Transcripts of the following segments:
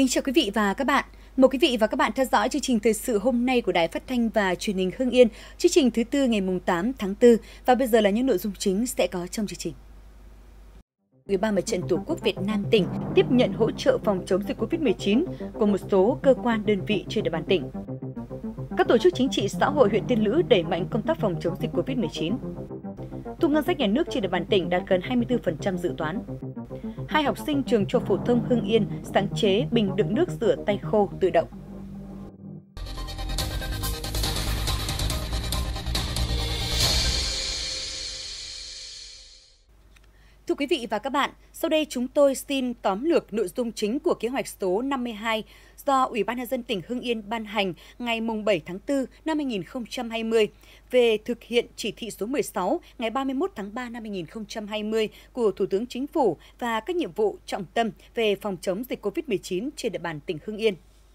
Kính chào quý vị và các bạn. Mời quý vị và các bạn theo dõi chương trình thời sự hôm nay của Đài Phát thanh và Truyền hình Hưng Yên, chương trình thứ tư ngày 8 tháng 4. Và bây giờ là những nội dung chính sẽ có trong chương trình. Ủy ban Mặt trận Tổ quốc Việt Nam tỉnh tiếp nhận hỗ trợ phòng chống dịch Covid-19 của một số cơ quan đơn vị trên địa bàn tỉnh. Các tổ chức chính trị xã hội huyện Tiên Lữ đẩy mạnh công tác phòng chống dịch Covid-19. Thu ngân sách nhà nước trên địa bàn tỉnh đạt gần 24% dự toán. 2 học sinh trường Trung học phổ thông Hưng Yên sáng chế bình đựng nước rửa tay khô tự động. Thưa quý vị và các bạn, sau đây chúng tôi xin tóm lược nội dung chính của kế hoạch số 52 do Ủy ban Nhân dân tỉnh Hưng Yên ban hành ngày 7 tháng 4 năm 2020 về thực hiện chỉ thị số 16 ngày 31 tháng 3 năm 2020 của Thủ tướng Chính phủ và các nhiệm vụ trọng tâm về phòng chống dịch COVID-19 trên địa bàn tỉnh Hưng Yên.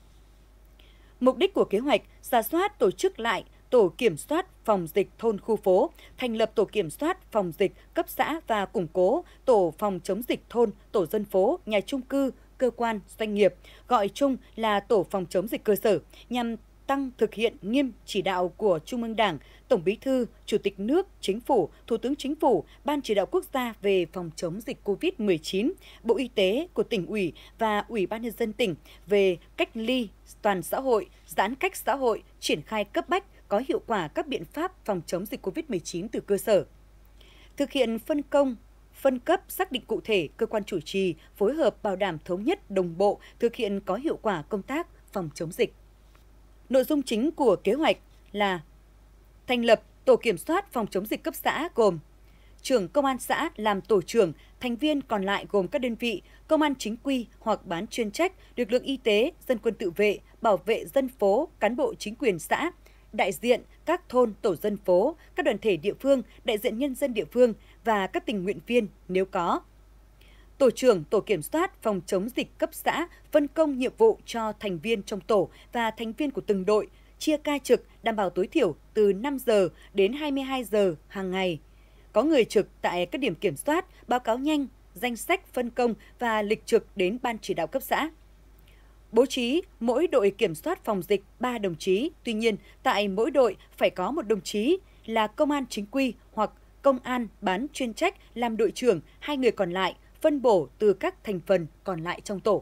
Mục đích của kế hoạch rà soát tổ chức lại tổ kiểm soát phòng dịch thôn khu phố, thành lập tổ kiểm soát phòng dịch cấp xã và củng cố tổ phòng chống dịch thôn, tổ dân phố, nhà chung cư, cơ quan, doanh nghiệp, gọi chung là tổ phòng chống dịch cơ sở, nhằm tăng thực hiện nghiêm chỉ đạo của Trung ương Đảng, Tổng Bí thư, Chủ tịch nước, Chính phủ, Thủ tướng Chính phủ, Ban Chỉ đạo Quốc gia về phòng chống dịch COVID-19, Bộ Y tế của tỉnh ủy và Ủy ban Nhân dân tỉnh về cách ly toàn xã hội, giãn cách xã hội, triển khai cấp bách, có hiệu quả các biện pháp phòng chống dịch COVID-19 từ cơ sở. Thực hiện phân công, phân cấp xác định cụ thể cơ quan chủ trì, phối hợp bảo đảm thống nhất đồng bộ, thực hiện có hiệu quả công tác phòng chống dịch. Nội dung chính của kế hoạch là thành lập tổ kiểm soát phòng chống dịch cấp xã gồm trưởng công an xã làm tổ trưởng, thành viên còn lại gồm các đơn vị, công an chính quy hoặc bán chuyên trách, lực lượng y tế, dân quân tự vệ, bảo vệ dân phố, cán bộ chính quyền xã, đại diện các thôn tổ dân phố, các đoàn thể địa phương, đại diện nhân dân địa phương và các tình nguyện viên nếu có. Tổ trưởng tổ kiểm soát phòng chống dịch cấp xã phân công nhiệm vụ cho thành viên trong tổ và thành viên của từng đội, chia ca trực đảm bảo tối thiểu từ 5 giờ đến 22 giờ hàng ngày. Có người trực tại các điểm kiểm soát, báo cáo nhanh, danh sách phân công và lịch trực đến Ban Chỉ đạo cấp xã. Bố trí mỗi đội kiểm soát phòng dịch 3 đồng chí, tuy nhiên tại mỗi đội phải có một đồng chí là công an chính quy hoặc công an bán chuyên trách làm đội trưởng, 2 người còn lại phân bổ từ các thành phần còn lại trong tổ.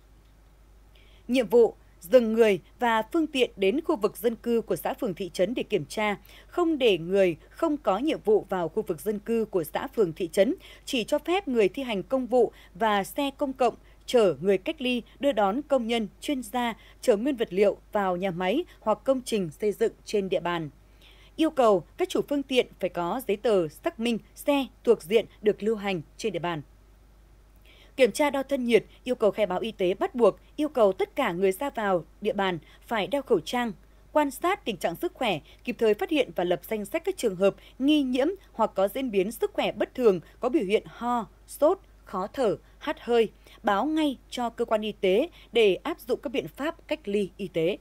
Nhiệm vụ dừng người và phương tiện đến khu vực dân cư của xã phường thị trấn để kiểm tra, không để người không có nhiệm vụ vào khu vực dân cư của xã phường thị trấn, chỉ cho phép người thi hành công vụ và xe công cộng chở người cách ly, đưa đón công nhân, chuyên gia, chở nguyên vật liệu vào nhà máy hoặc công trình xây dựng trên địa bàn. Yêu cầu các chủ phương tiện phải có giấy tờ xác minh xe thuộc diện được lưu hành trên địa bàn. Kiểm tra đo thân nhiệt, yêu cầu khai báo y tế bắt buộc, yêu cầu tất cả người ra vào địa bàn phải đeo khẩu trang, quan sát tình trạng sức khỏe, kịp thời phát hiện và lập danh sách các trường hợp nghi nhiễm hoặc có diễn biến sức khỏe bất thường, có biểu hiện ho, sốt, khó thở, hắt hơi, báo ngay cho cơ quan y tế để áp dụng các biện pháp cách ly y tế.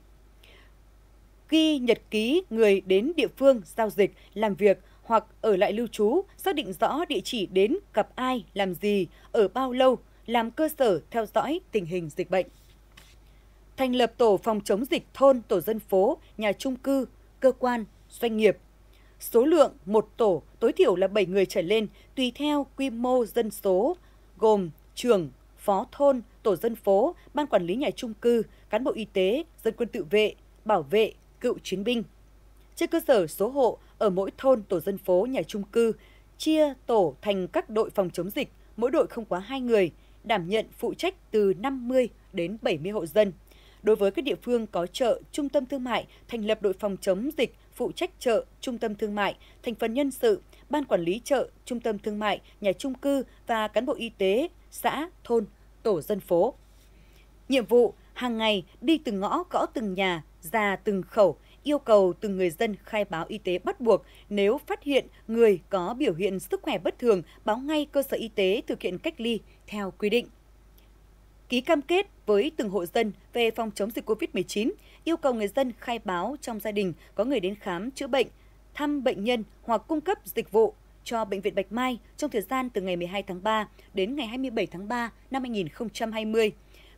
Ghi nhật ký người đến địa phương giao dịch, làm việc hoặc ở lại lưu trú, xác định rõ địa chỉ đến, gặp ai, làm gì, ở bao lâu, làm cơ sở theo dõi tình hình dịch bệnh. Thành lập tổ phòng chống dịch thôn, tổ dân phố, nhà chung cư, cơ quan, doanh nghiệp. Số lượng một tổ tối thiểu là 7 người trở lên, tùy theo quy mô dân số, gồm trưởng, phó thôn, tổ dân phố, ban quản lý nhà chung cư, cán bộ y tế, dân quân tự vệ, bảo vệ, cựu chiến binh. Trên cơ sở số hộ ở mỗi thôn, tổ dân phố, nhà chung cư, chia tổ thành các đội phòng chống dịch, mỗi đội không quá 2 người, đảm nhận phụ trách từ 50 đến 70 hộ dân. Đối với các địa phương có chợ, trung tâm thương mại, thành lập đội phòng chống dịch, phụ trách chợ, trung tâm thương mại, thành phần nhân sự, ban quản lý chợ, trung tâm thương mại, nhà chung cư và cán bộ y tế, xã, thôn, tổ dân phố. Nhiệm vụ hàng ngày đi từng ngõ, gõ từng nhà, ra từng khẩu, yêu cầu từng người dân khai báo y tế bắt buộc, nếu phát hiện người có biểu hiện sức khỏe bất thường, báo ngay cơ sở y tế thực hiện cách ly theo quy định. Ký cam kết với từng hộ dân về phòng chống dịch COVID-19, yêu cầu người dân khai báo trong gia đình có người đến khám chữa bệnh, thăm bệnh nhân hoặc cung cấp dịch vụ cho Bệnh viện Bạch Mai trong thời gian từ ngày 12 tháng 3 đến ngày 27 tháng 3 năm 2020.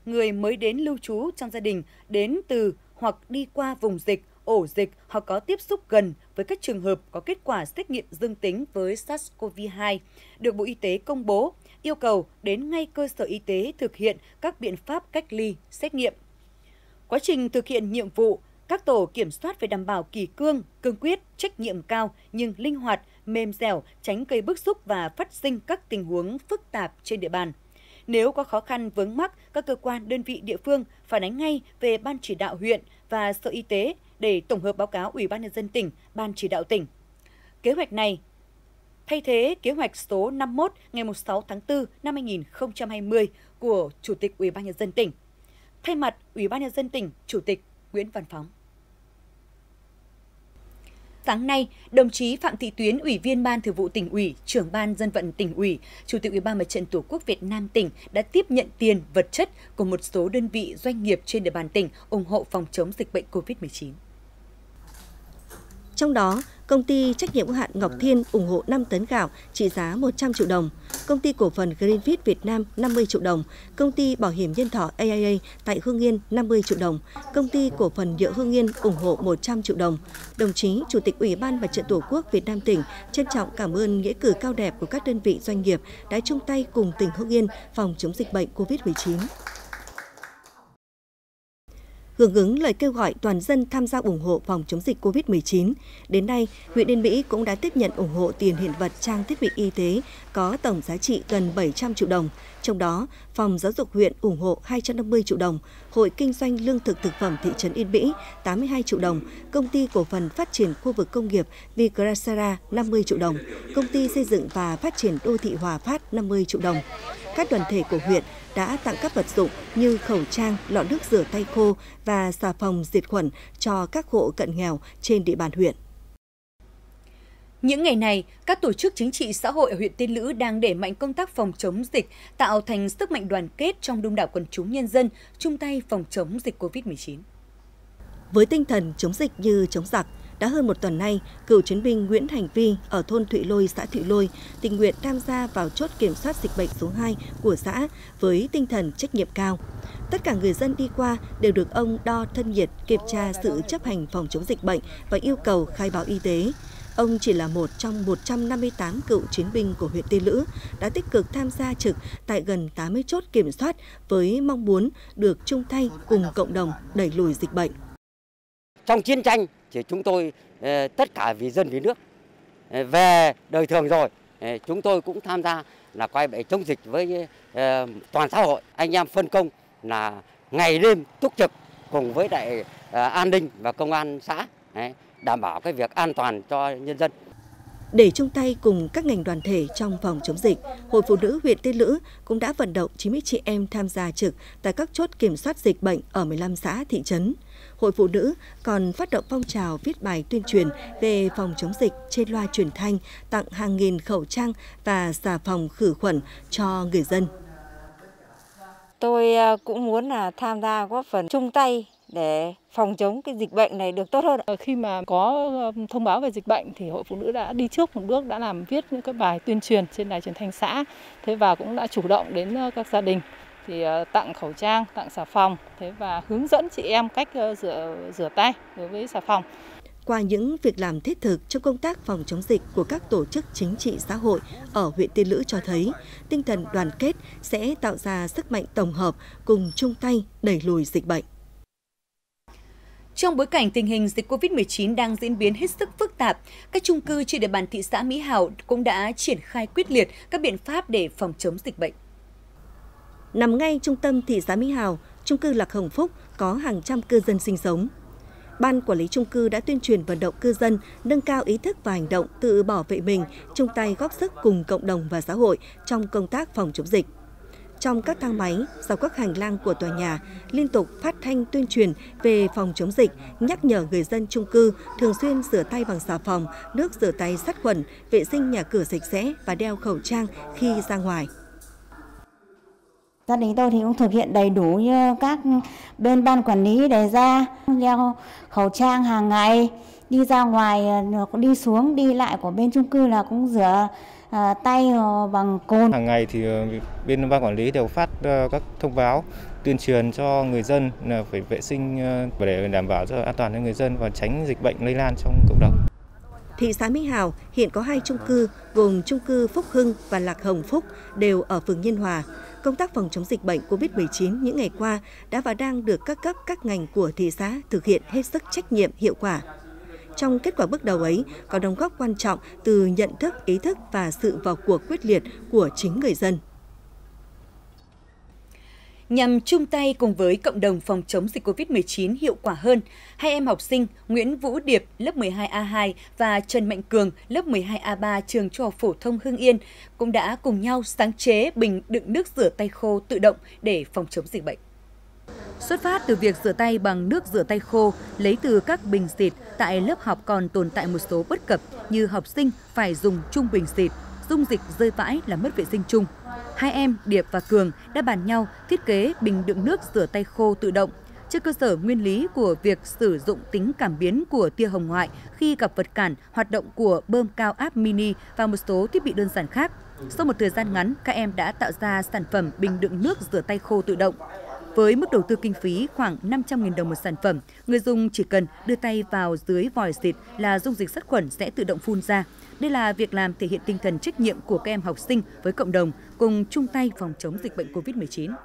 người mới đến lưu trú trong gia đình đến từ hoặc đi qua vùng dịch, ổ dịch hoặc có tiếp xúc gần với các trường hợp có kết quả xét nghiệm dương tính với SARS-CoV-2 được Bộ Y tế công bố, yêu cầu đến ngay cơ sở y tế thực hiện các biện pháp cách ly, xét nghiệm. Quá trình thực hiện nhiệm vụ, các tổ kiểm soát phải đảm bảo kỷ cương, cương quyết, trách nhiệm cao nhưng linh hoạt, mềm dẻo, tránh gây bức xúc và phát sinh các tình huống phức tạp trên địa bàn. Nếu có khó khăn vướng mắc, các cơ quan, đơn vị địa phương phản ánh ngay về Ban chỉ đạo huyện và Sở Y tế để tổng hợp báo cáo Ủy ban nhân dân tỉnh, Ban chỉ đạo tỉnh. Kế hoạch này thay thế kế hoạch số 51 ngày 6 tháng 4 năm 2020 của Chủ tịch Ủy ban nhân dân tỉnh. Thay mặt Ủy ban nhân dân tỉnh, Chủ tịch Nguyễn Văn Phóng. Sáng nay, đồng chí Phạm Thị Tuyến, Ủy viên Ban Thường vụ Tỉnh ủy, Trưởng Ban Dân vận Tỉnh ủy, Chủ tịch Ủy ban Mặt trận Tổ quốc Việt Nam tỉnh đã tiếp nhận tiền, vật chất của một số đơn vị doanh nghiệp trên địa bàn tỉnh ủng hộ phòng chống dịch bệnh COVID-19. Trong đó, Công ty trách nhiệm hữu hạn Ngọc Thiên ủng hộ 5 tấn gạo trị giá 100 triệu đồng, Công ty cổ phần Greenfit Việt Nam 50 triệu đồng, Công ty Bảo hiểm Nhân thọ AIA tại Hưng Yên 50 triệu đồng, Công ty cổ phần Nhựa Hưng Yên ủng hộ 100 triệu đồng. Đồng chí Chủ tịch Ủy ban Mặt trận Tổ quốc Việt Nam tỉnh trân trọng cảm ơn nghĩa cử cao đẹp của các đơn vị doanh nghiệp đã chung tay cùng tỉnh Hưng Yên phòng chống dịch bệnh COVID-19. Hưởng ứng lời kêu gọi toàn dân tham gia ủng hộ phòng chống dịch COVID-19, đến nay, huyện Yên Mỹ cũng đã tiếp nhận ủng hộ tiền hiện vật trang thiết bị y tế có tổng giá trị gần 700 triệu đồng. Trong đó, Phòng Giáo dục huyện ủng hộ 250 triệu đồng, Hội Kinh doanh Lương thực Thực phẩm thị trấn Yên Mỹ 82 triệu đồng, Công ty Cổ phần Phát triển Khu vực Công nghiệp Vigrasera 50 triệu đồng, Công ty Xây dựng và Phát triển Đô thị Hòa Phát 50 triệu đồng. Các đoàn thể của huyện đã tặng các vật dụng như khẩu trang, lọ nước rửa tay khô và xà phòng diệt khuẩn cho các hộ cận nghèo trên địa bàn huyện. Những ngày này, các tổ chức chính trị xã hội ở huyện Tiên Lữ đang đẩy mạnh công tác phòng chống dịch, tạo thành sức mạnh đoàn kết trong đông đảo quần chúng nhân dân, chung tay phòng chống dịch COVID-19. Với tinh thần chống dịch như chống giặc, đã hơn một tuần nay, cựu chiến binh Nguyễn Thành Vi ở thôn Thụy Lôi, xã Thụy Lôi tình nguyện tham gia vào chốt kiểm soát dịch bệnh số 2 của xã với tinh thần trách nhiệm cao. Tất cả người dân đi qua đều được ông đo thân nhiệt, kiểm tra sự chấp hành phòng chống dịch bệnh và yêu cầu khai báo y tế. Ông chỉ là một trong 158 cựu chiến binh của huyện Tiên Lữ đã tích cực tham gia trực tại gần 80 chốt kiểm soát với mong muốn được chung tay cùng cộng đồng đẩy lùi dịch bệnh. Trong chiến tranh thì chúng tôi tất cả vì dân vì nước. Về đời thường rồi, chúng tôi cũng tham gia là quay bài chống dịch với toàn xã hội. Anh em phân công là ngày đêm túc trực cùng với đại an ninh và công an xã đảm bảo cái việc an toàn cho nhân dân. Để chung tay cùng các ngành đoàn thể trong phòng chống dịch, Hội Phụ nữ huyện Tiên Lữ cũng đã vận động 90 chị em tham gia trực tại các chốt kiểm soát dịch bệnh ở 15 xã, thị trấn. Hội Phụ nữ còn phát động phong trào viết bài tuyên truyền về phòng chống dịch trên loa truyền thanh, tặng hàng nghìn khẩu trang và xà phòng khử khuẩn cho người dân. Tôi cũng muốn là tham gia góp phần chung tay để phòng chống cái dịch bệnh này được tốt hơn. Khi mà có thông báo về dịch bệnh thì Hội Phụ nữ đã đi trước một bước, đã viết những cái bài tuyên truyền trên đài truyền thanh xã, và cũng đã chủ động đến các gia đình thì tặng khẩu trang, tặng xà phòng, và hướng dẫn chị em cách rửa tay đối với xà phòng. Qua những việc làm thiết thực trong công tác phòng chống dịch của các tổ chức chính trị xã hội ở huyện Tiên Lữ cho thấy, tinh thần đoàn kết sẽ tạo ra sức mạnh tổng hợp cùng chung tay đẩy lùi dịch bệnh. Trong bối cảnh tình hình dịch COVID-19 đang diễn biến hết sức phức tạp, các chung cư trên địa bàn thị xã Mỹ Hào cũng đã triển khai quyết liệt các biện pháp để phòng chống dịch bệnh. Nằm ngay trung tâm thị xã Mỹ Hào, chung cư Lạc Hồng Phúc có hàng trăm cư dân sinh sống. Ban quản lý chung cư đã tuyên truyền vận động cư dân nâng cao ý thức và hành động tự bảo vệ mình, chung tay góp sức cùng cộng đồng và xã hội trong công tác phòng chống dịch. Trong các thang máy, dọc các hành lang của tòa nhà, liên tục phát thanh tuyên truyền về phòng chống dịch, nhắc nhở người dân chung cư thường xuyên rửa tay bằng xà phòng, nước rửa tay sát khuẩn, vệ sinh nhà cửa sạch sẽ và đeo khẩu trang khi ra ngoài. Gia đình tôi thì cũng thực hiện đầy đủ như các bên ban quản lý đề ra, đeo khẩu trang hàng ngày, đi ra ngoài, đi xuống, đi lại của bên chung cư là cũng rửa tay bằng cồn. Hàng ngày thì bên ban quản lý đều phát các thông báo tuyên truyền cho người dân là phải vệ sinh để đảm bảo cho an toàn cho người dân và tránh dịch bệnh lây lan trong cộng đồng. Thị xã Mỹ Hào hiện có 2 chung cư gồm chung cư Phúc Hưng và Lạc Hồng Phúc đều ở phường Nhân Hòa. Công tác phòng chống dịch bệnh COVID-19 những ngày qua đã và đang được các cấp các ngành của thị xã thực hiện hết sức trách nhiệm, hiệu quả. Trong kết quả bước đầu ấy có đóng góp quan trọng từ nhận thức, ý thức và sự vào cuộc quyết liệt của chính người dân. Nhằm chung tay cùng với cộng đồng phòng chống dịch COVID-19 hiệu quả hơn, 2 em học sinh Nguyễn Vũ Điệp, lớp 12A2 và Trần Mạnh Cường, lớp 12A3 trường Trung học phổ thông Hưng Yên cũng đã cùng nhau sáng chế bình đựng nước rửa tay khô tự động để phòng chống dịch bệnh. Xuất phát từ việc rửa tay bằng nước rửa tay khô lấy từ các bình xịt, tại lớp học còn tồn tại một số bất cập như học sinh phải dùng chung bình xịt, dung dịch rơi vãi là mất vệ sinh chung. 2 em Điệp và Cường đã bàn nhau thiết kế bình đựng nước rửa tay khô tự động. Trên cơ sở nguyên lý của việc sử dụng tính cảm biến của tia hồng ngoại khi gặp vật cản, hoạt động của bơm cao áp mini và một số thiết bị đơn giản khác. Sau một thời gian ngắn, các em đã tạo ra sản phẩm bình đựng nước rửa tay khô tự động. Với mức đầu tư kinh phí khoảng 500.000 đồng một sản phẩm, người dùng chỉ cần đưa tay vào dưới vòi xịt là dung dịch sát khuẩn sẽ tự động phun ra. Đây là việc làm thể hiện tinh thần trách nhiệm của các em học sinh với cộng đồng cùng chung tay phòng chống dịch bệnh COVID-19.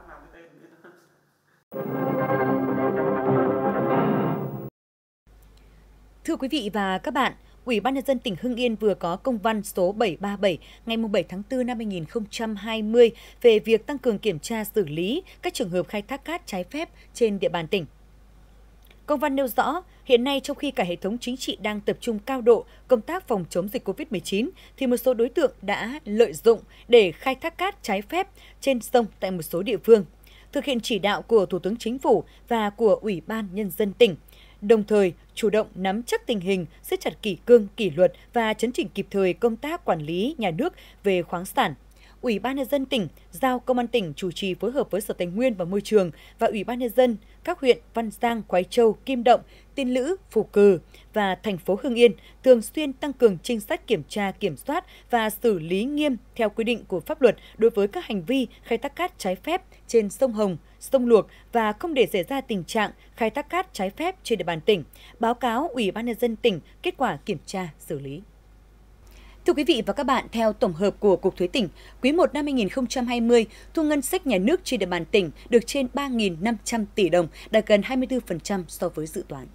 Thưa quý vị và các bạn, Ủy ban Nhân dân tỉnh Hưng Yên vừa có công văn số 737 ngày 7 tháng 4 năm 2020 về việc tăng cường kiểm tra xử lý các trường hợp khai thác cát trái phép trên địa bàn tỉnh. Công văn nêu rõ, hiện nay trong khi cả hệ thống chính trị đang tập trung cao độ công tác phòng chống dịch COVID-19, thì một số đối tượng đã lợi dụng để khai thác cát trái phép trên sông tại một số địa phương. Thực hiện chỉ đạo của Thủ tướng Chính phủ và của Ủy ban Nhân dân tỉnh, đồng thời chủ động nắm chắc tình hình, siết chặt kỷ cương, kỷ luật và chấn chỉnh kịp thời công tác quản lý nhà nước về khoáng sản. Ủy ban Nhân dân tỉnh giao Công an tỉnh chủ trì phối hợp với Sở Tài nguyên và Môi trường và Ủy ban Nhân dân các huyện Văn Giang, Khoái Châu, Kim Động, Tiên Lữ, Phù Cừ và thành phố Hưng Yên thường xuyên tăng cường trinh sát kiểm tra, kiểm soát và xử lý nghiêm theo quy định của pháp luật đối với các hành vi khai thác cát trái phép trên sông Hồng, sông Luộc và không để xảy ra tình trạng khai thác cát trái phép trên địa bàn tỉnh. Báo cáo Ủy ban Nhân dân tỉnh kết quả kiểm tra, xử lý. Thưa quý vị và các bạn, theo tổng hợp của Cục Thuế tỉnh, quý 1 năm 2020, thu ngân sách nhà nước trên địa bàn tỉnh được trên 3.500 tỷ đồng, đạt gần 24% so với dự toán.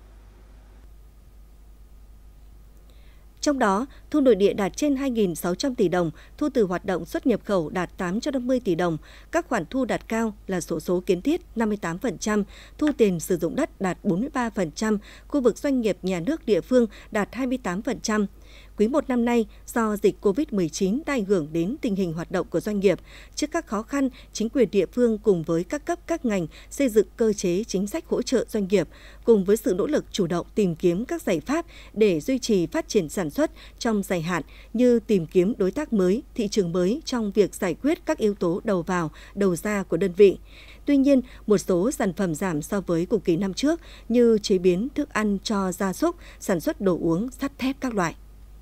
Trong đó, thu nội địa đạt trên 2.600 tỷ đồng, thu từ hoạt động xuất nhập khẩu đạt 850 tỷ đồng, các khoản thu đạt cao là sổ số kiến thiết 58%, thu tiền sử dụng đất đạt 43%, khu vực doanh nghiệp nhà nước địa phương đạt 28%. Quý 1 năm nay, do dịch COVID-19 đã ảnh hưởng đến tình hình hoạt động của doanh nghiệp, trước các khó khăn, chính quyền địa phương cùng với các cấp các ngành xây dựng cơ chế chính sách hỗ trợ doanh nghiệp, cùng với sự nỗ lực chủ động tìm kiếm các giải pháp để duy trì phát triển sản xuất trong dài hạn như tìm kiếm đối tác mới, thị trường mới trong việc giải quyết các yếu tố đầu vào, đầu ra của đơn vị. Tuy nhiên, một số sản phẩm giảm so với cùng kỳ năm trước như chế biến thức ăn cho gia súc, sản xuất đồ uống, sắt thép các loại.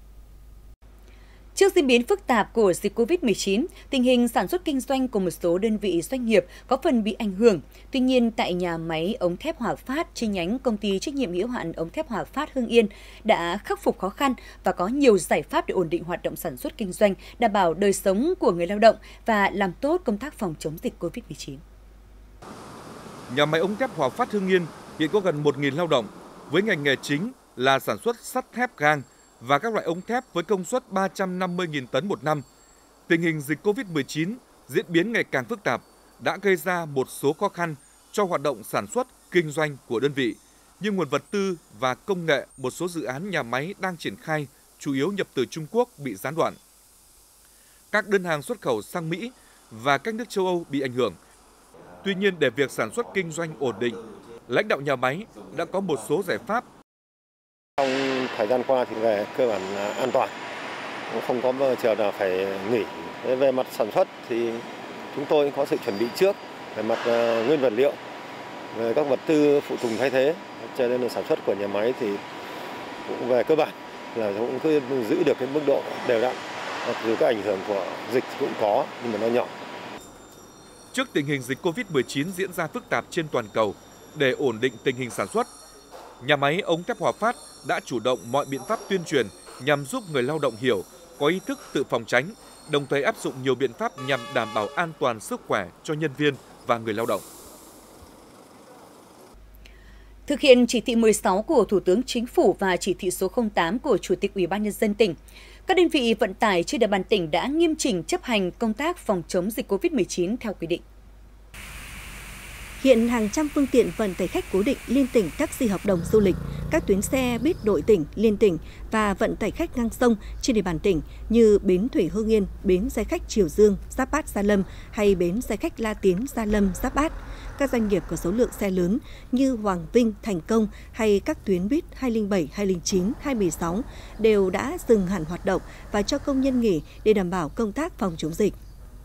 Trước diễn biến phức tạp của dịch COVID-19, tình hình sản xuất kinh doanh của một số đơn vị doanh nghiệp có phần bị ảnh hưởng. Tuy nhiên, tại nhà máy ống thép Hòa Phát, chi nhánh công ty trách nhiệm hữu hạn ống thép Hòa Phát Hưng Yên đã khắc phục khó khăn và có nhiều giải pháp để ổn định hoạt động sản xuất kinh doanh, đảm bảo đời sống của người lao động và làm tốt công tác phòng chống dịch COVID-19. Nhà máy ống thép Hòa Phát Hưng Yên hiện có gần 1.000 lao động, với ngành nghề chính là sản xuất sắt thép gang và các loại ống thép với công suất 350.000 tấn một năm. Tình hình dịch COVID-19 diễn biến ngày càng phức tạp đã gây ra một số khó khăn cho hoạt động sản xuất, kinh doanh của đơn vị, như nguồn vật tư và công nghệ một số dự án nhà máy đang triển khai chủ yếu nhập từ Trung Quốc bị gián đoạn. Các đơn hàng xuất khẩu sang Mỹ và các nước châu Âu bị ảnh hưởng. Tuy nhiên, để việc sản xuất kinh doanh ổn định, lãnh đạo nhà máy đã có một số giải pháp. Trong thời gian qua thì về cơ bản là an toàn, không có trường nào phải nghỉ. Về mặt sản xuất thì chúng tôi có sự chuẩn bị trước về mặt nguyên vật liệu, về các vật tư phụ tùng thay thế, cho nên là sản xuất của nhà máy thì cũng về cơ bản là cũng cứ giữ được cái mức độ đều đặn. Mặc dù các ảnh hưởng của dịch cũng có nhưng mà nó nhỏ. Trước tình hình dịch Covid-19 diễn ra phức tạp trên toàn cầu, để ổn định tình hình sản xuất, nhà máy ống thép Hòa Phát đã chủ động mọi biện pháp tuyên truyền nhằm giúp người lao động hiểu, có ý thức tự phòng tránh, đồng thời áp dụng nhiều biện pháp nhằm đảm bảo an toàn sức khỏe cho nhân viên và người lao động. Thực hiện chỉ thị 16 của Thủ tướng Chính phủ và chỉ thị số 08 của Chủ tịch Ủy ban Nhân dân tỉnh, các đơn vị vận tải trên địa bàn tỉnh đã nghiêm chỉnh chấp hành công tác phòng chống dịch COVID-19 theo quy định. Hiện hàng trăm phương tiện vận tải khách cố định liên tỉnh, taxi hợp đồng du lịch, các tuyến xe buýt nội tỉnh, liên tỉnh và vận tải khách ngang sông trên địa bàn tỉnh như bến thủy Hưng Yên, bến xe khách Triều Dương, Giáp Bát, Gia Lâm hay bến xe khách La Tiến, Gia Lâm, Giáp Bát. Các doanh nghiệp có số lượng xe lớn như Hoàng Vinh, Thành Công hay các tuyến buýt 207, 209, 216 đều đã dừng hẳn hoạt động và cho công nhân nghỉ để đảm bảo công tác phòng chống dịch.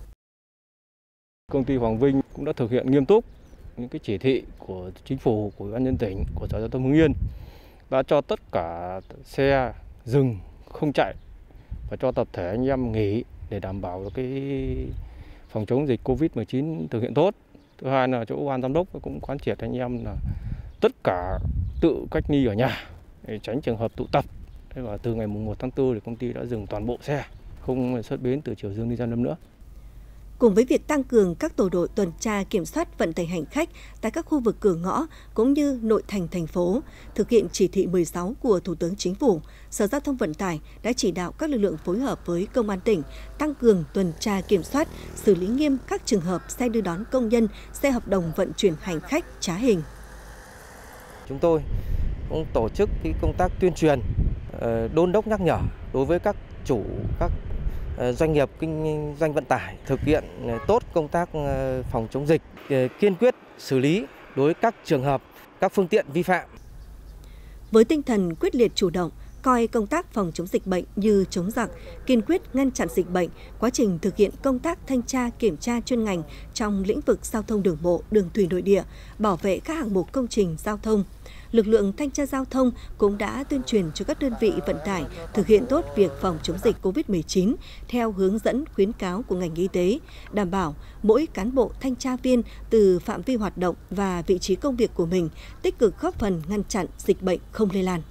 Công ty Hoàng Vinh cũng đã thực hiện nghiêm túc những cái chỉ thị của Chính phủ, của Ủy ban nhân dân tỉnh, của Sở Giao thông Hưng Yên, đã cho tất cả xe dừng không chạy và cho tập thể anh em nghỉ để đảm bảo được cái phòng chống dịch Covid-19 thực hiện tốt. Thứ hai là chỗ ban giám đốc cũng quán triệt anh em là tất cả tự cách ly ở nhà để tránh trường hợp tụ tập. Và từ ngày 1 tháng 4 thì công ty đã dừng toàn bộ xe, không xuất bến từ Triều Dương đi Gia Lâm nữa. Cùng với việc tăng cường các tổ đội tuần tra kiểm soát vận tải hành khách tại các khu vực cửa ngõ cũng như nội thành thành phố, thực hiện chỉ thị 16 của Thủ tướng Chính phủ, Sở Giao thông Vận tải đã chỉ đạo các lực lượng phối hợp với Công an tỉnh tăng cường tuần tra kiểm soát, xử lý nghiêm các trường hợp xe đưa đón công nhân, xe hợp đồng vận chuyển hành khách trá hình. Chúng tôi cũng tổ chức cái công tác tuyên truyền, đôn đốc nhắc nhở đối với các chủ, các doanh nghiệp kinh doanh vận tải thực hiện tốt công tác phòng chống dịch, kiên quyết xử lý đối với các trường hợp, các phương tiện vi phạm. Với tinh thần quyết liệt chủ động, coi công tác phòng chống dịch bệnh như chống giặc, kiên quyết ngăn chặn dịch bệnh, quá trình thực hiện công tác thanh tra kiểm tra chuyên ngành trong lĩnh vực giao thông đường bộ, đường thủy nội địa, bảo vệ các hạng mục công trình giao thông. Lực lượng thanh tra giao thông cũng đã tuyên truyền cho các đơn vị vận tải thực hiện tốt việc phòng chống dịch COVID-19 theo hướng dẫn khuyến cáo của ngành y tế, đảm bảo mỗi cán bộ thanh tra viên từ phạm vi hoạt động và vị trí công việc của mình tích cực góp phần ngăn chặn dịch bệnh không lây lan.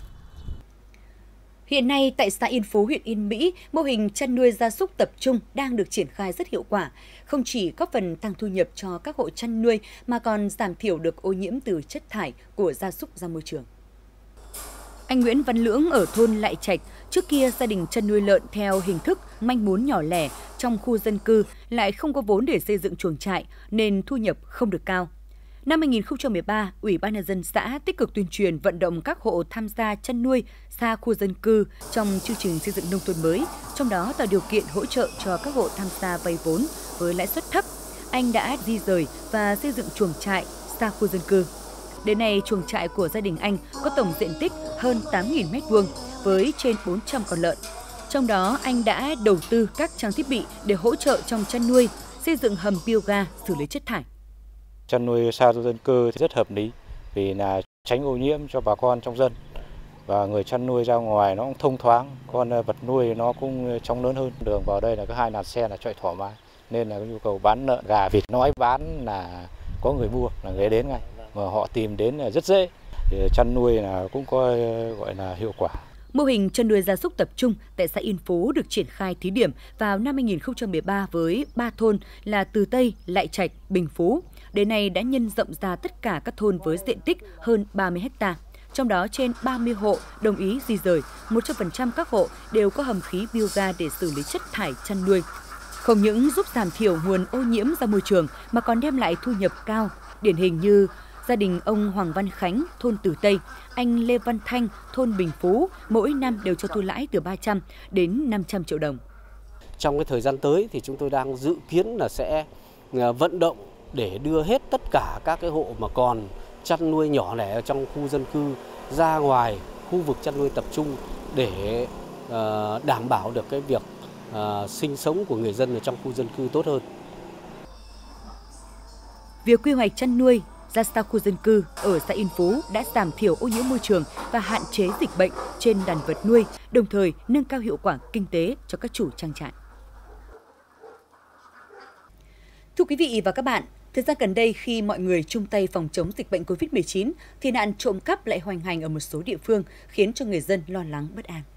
Hiện nay, tại xã Yên Phú, huyện Yên Mỹ, mô hình chăn nuôi gia súc tập trung đang được triển khai rất hiệu quả, không chỉ góp phần tăng thu nhập cho các hộ chăn nuôi mà còn giảm thiểu được ô nhiễm từ chất thải của gia súc ra môi trường. Anh Nguyễn Văn Lưỡng ở thôn Lại Trạch, trước kia gia đình chăn nuôi lợn theo hình thức manh mún nhỏ lẻ trong khu dân cư lại không có vốn để xây dựng chuồng trại nên thu nhập không được cao. Năm 2013, Ủy ban Nhân dân xã tích cực tuyên truyền vận động các hộ tham gia chăn nuôi xa khu dân cư trong chương trình xây dựng nông thôn mới, trong đó tạo điều kiện hỗ trợ cho các hộ tham gia vay vốn với lãi suất thấp. Anh đã di rời và xây dựng chuồng trại xa khu dân cư. Đến nay, chuồng trại của gia đình anh có tổng diện tích hơn 8.000 m² với trên 400 con lợn. Trong đó, anh đã đầu tư các trang thiết bị để hỗ trợ trong chăn nuôi, xây dựng hầm bioga xử lý chất thải. Chăn nuôi xa dân cư thì rất hợp lý vì là tránh ô nhiễm cho bà con trong dân và người chăn nuôi ra ngoài nó cũng thông thoáng, con vật nuôi nó cũng trông lớn hơn. Đường vào đây là có 2 làn xe là chạy thoải mái nên là cái nhu cầu bán lợn gà vịt nói bán là có người mua là người đến ngay mà họ tìm đến là rất dễ. Thì chăn nuôi là cũng có gọi là hiệu quả. Mô hình chăn nuôi gia súc tập trung tại xã Yên Phú được triển khai thí điểm vào năm 2013 với 3 thôn là Từ Tây, Lại Trạch, Bình Phú. Đến nay đã nhân rộng ra tất cả các thôn với diện tích hơn 30 ha. Trong đó trên 30 hộ đồng ý di rời, 100% các hộ đều có hầm khí bioga để xử lý chất thải chăn nuôi. Không những giúp giảm thiểu nguồn ô nhiễm ra môi trường mà còn đem lại thu nhập cao, điển hình như gia đình ông Hoàng Văn Khánh, thôn Từ Tây, anh Lê Văn Thanh, thôn Bình Phú, mỗi năm đều cho thu lãi từ 300 đến 500 triệu đồng. Trong cái thời gian tới thì chúng tôi đang dự kiến là sẽ vận động để đưa hết tất cả các cái hộ mà còn chăn nuôi nhỏ lẻ ở trong khu dân cư ra ngoài khu vực chăn nuôi tập trung để đảm bảo được cái việc sinh sống của người dân ở trong khu dân cư tốt hơn. Việc quy hoạch chăn nuôi ra xa khu dân cư ở xã Yên Phú đã giảm thiểu ô nhiễm môi trường và hạn chế dịch bệnh trên đàn vật nuôi, đồng thời nâng cao hiệu quả kinh tế cho các chủ trang trại. Thưa quý vị và các bạn, thời gian gần đây khi mọi người chung tay phòng chống dịch bệnh COVID-19 thì nạn trộm cắp lại hoành hành ở một số địa phương khiến cho người dân lo lắng bất an.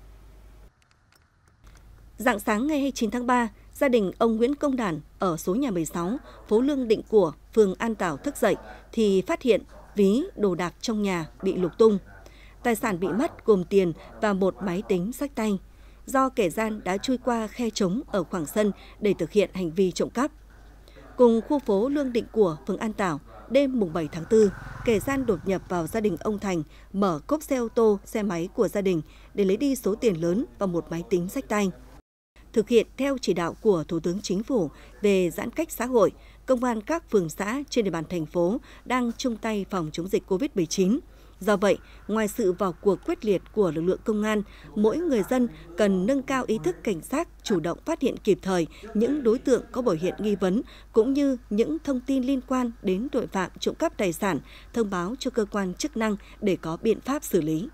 Rạng sáng ngày 29 tháng 3, gia đình ông Nguyễn Công Đản ở số nhà 16, phố Lương Định Của, phường An Tảo thức dậy thì phát hiện ví, đồ đạc trong nhà bị lục tung. Tài sản bị mất gồm tiền và một máy tính xách tay, do kẻ gian đã chui qua khe trống ở khoảng sân để thực hiện hành vi trộm cắp. Cùng khu phố Lương Định Của, phường An Tảo, đêm mùng 7 tháng 4, kẻ gian đột nhập vào gia đình ông Thành, mở cốp xe ô tô, xe máy của gia đình để lấy đi số tiền lớn và một máy tính xách tay. Thực hiện theo chỉ đạo của Thủ tướng Chính phủ về giãn cách xã hội, công an các phường xã trên địa bàn thành phố đang chung tay phòng chống dịch COVID-19. Do vậy, ngoài sự vào cuộc quyết liệt của lực lượng công an, mỗi người dân cần nâng cao ý thức cảnh giác, chủ động phát hiện kịp thời những đối tượng có biểu hiện nghi vấn, cũng như những thông tin liên quan đến tội phạm trộm cắp tài sản, thông báo cho cơ quan chức năng để có biện pháp xử lý.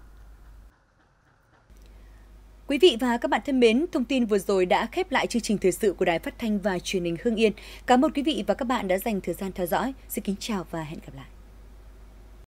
Quý vị và các bạn thân mến, thông tin vừa rồi đã khép lại chương trình thời sự của Đài Phát thanh và Truyền hình Hưng Yên. Cảm ơn quý vị và các bạn đã dành thời gian theo dõi. Xin kính chào và hẹn gặp lại.